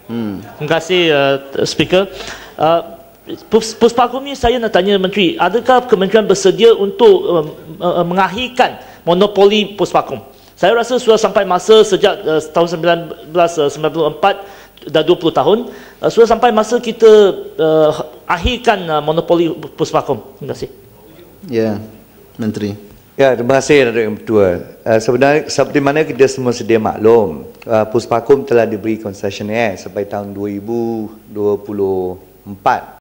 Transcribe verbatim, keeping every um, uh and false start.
Hmm. Terima kasih uh, Speaker. Uh, Puspakom ni saya nak tanya Menteri, adakah Kementerian bersedia untuk uh, uh, mengakhirkan monopoli Puspakom? Saya rasa sudah sampai masa sejak uh, tahun seribu sembilan ratus sembilan puluh empat, dah dua puluh tahun, uh, sudah sampai masa kita uh, akhirkan uh, monopoli Puspakom. Terima kasih. Ya, Menteri. Ya, terima kasih Datuk Yang Ketua. Uh, sebenarnya seperti mana kita semua sedia maklum, uh, Puspakom telah diberi concessionaire sampai tahun dua ribu dua puluh empat.